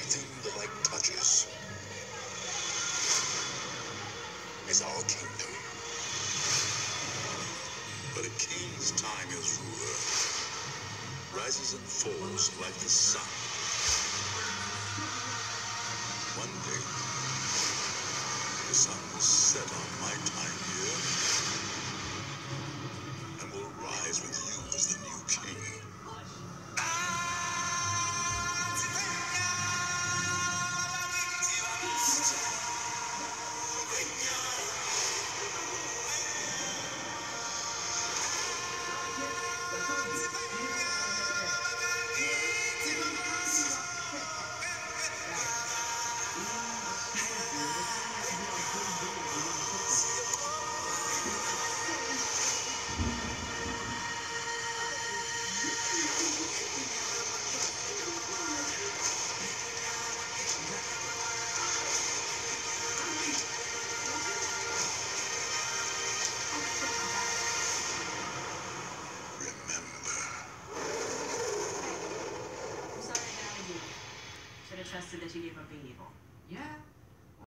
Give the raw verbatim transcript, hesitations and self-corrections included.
everything the light touches is our kingdom. But a king's time as ruler rises and falls like the sun. One day, the sun will set on my time here and will rise with you as the new king. Should have trusted that you gave up being evil. Yeah.